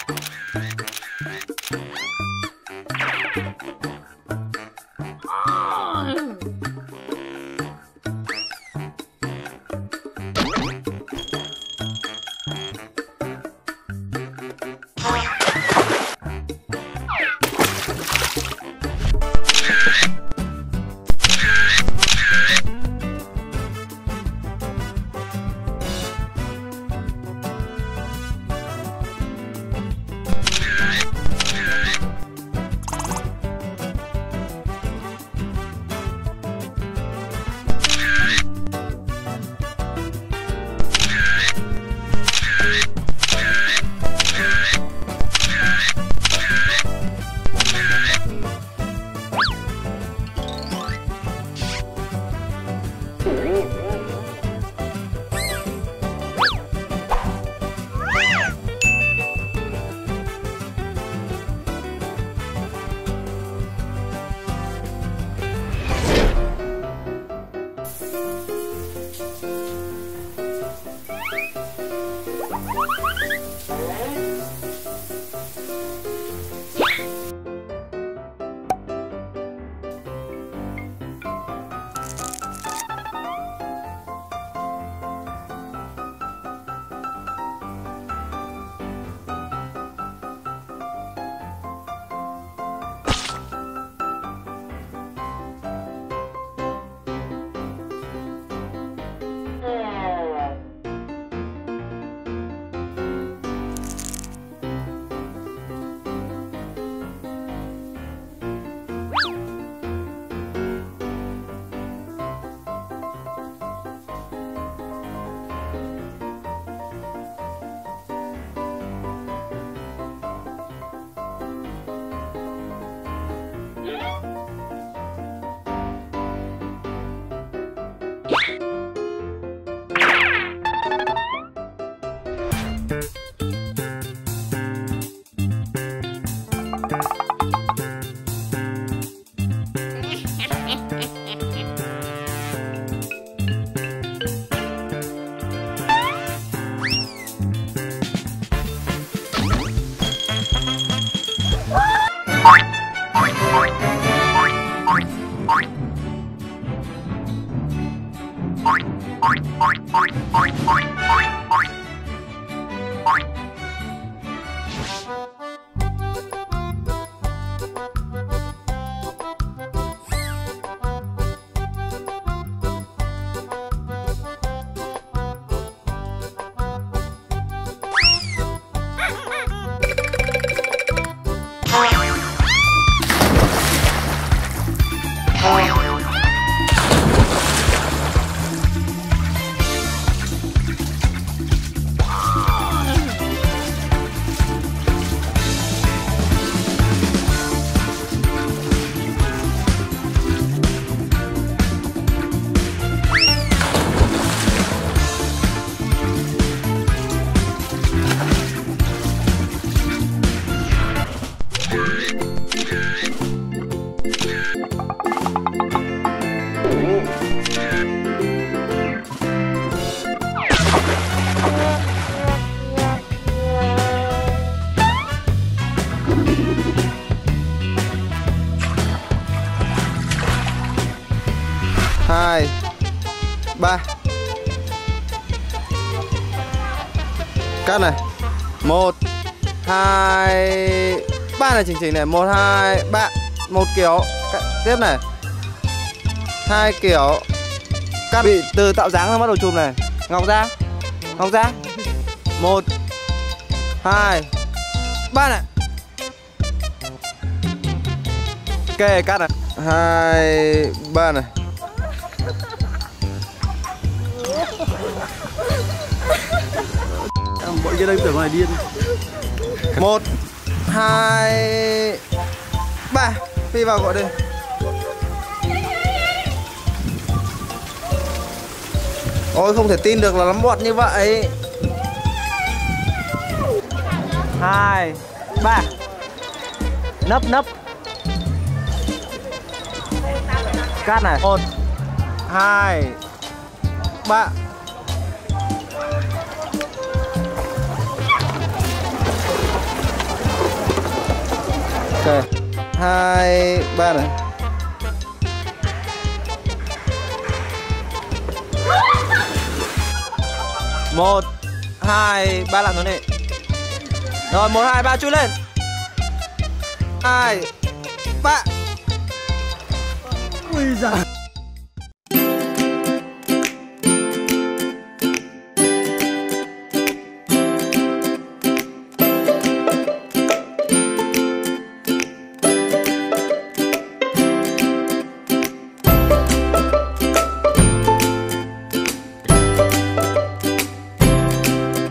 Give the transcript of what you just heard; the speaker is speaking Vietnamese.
2 3. Cắt này. 1 2 3 này, chỉnh này. 1 2 3. Một kiểu. Cắt tiếp này. 2 kiểu. Cắt bị từ tạo dáng ra bắt đầu chùm này. Ngọc ra. Ngọc ra. 1 2 3 này. Ok, cắt này. 2 3 này. Bọn kia đang tưởng ngoài điên. 1 2 3. Phi vào gọi đi. Ôi không thể tin được là lắm bọt như vậy. 2 3. Nấp nấp. Cắt này. 1 2 3. Ok. 2, 3 này. Một, 2, 3 làm nó này. Rồi 1, 2, 3 chui lên. 2, 3. Ui giời.